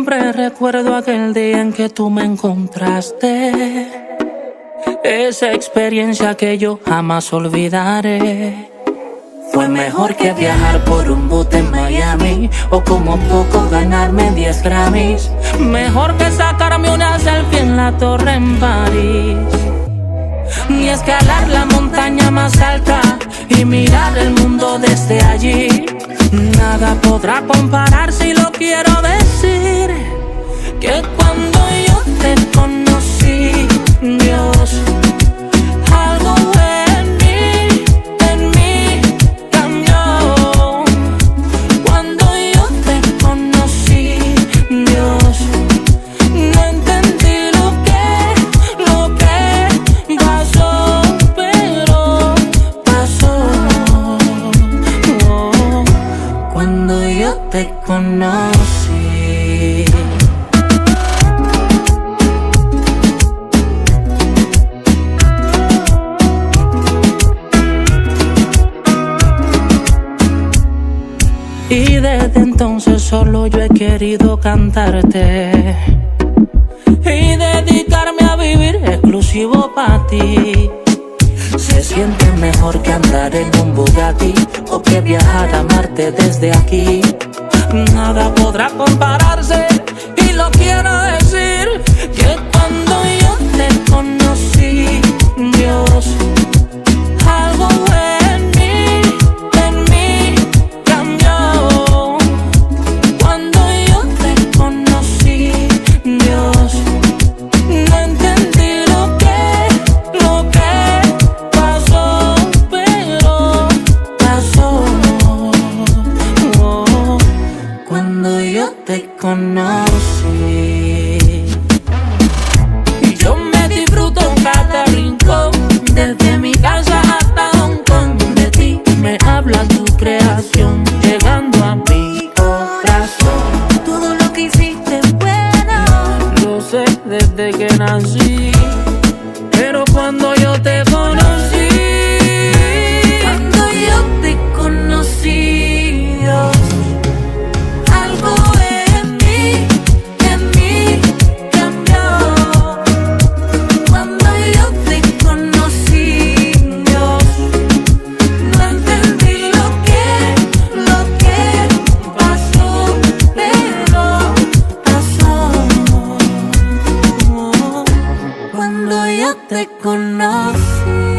Siempre recuerdo aquel día en que tú me encontraste. Esa experiencia que yo jamás olvidaré. Fue mejor que viajar por un bote en Miami, o como poco ganarme 10 Grammys. Mejor que sacarme una selfie en la torre en París, ni escalar la montaña más alta y mirar el mundo desde allí. Nada podrá compararse y lo quiero decir, que cuando yo te conocí, Dios, algo en mí cambió. Cuando yo te conocí, Dios, no entendí lo que pasó, pero pasó. Cuando yo te conocí. Y desde entonces solo yo he querido cantarte y dedicarme a vivir exclusivo para ti. Se siente mejor que andar en un Bugatti o que viajar a Marte desde aquí. Nada podrá compararse y lo quiero decir, que cuando yo te conocí, Dios, algo en mí cambió. Cuando yo te conocí, Dios, no entendí lo que pasó, pero pasó. Cuando yo te conocí, y yo me disfruto cada rincón, desde mi casa hasta Hong Kong. De ti me habla tu creación, llegando a mi corazón. Todo lo que hiciste es bueno, Lo sé desde que nací, pero cuando yo te conocí, cuando yo te conocí, Dios, algo en mí cambió. Cuando yo te conocí, Dios, no entendí lo que pasó, pero pasó. Cuando yo te conocí.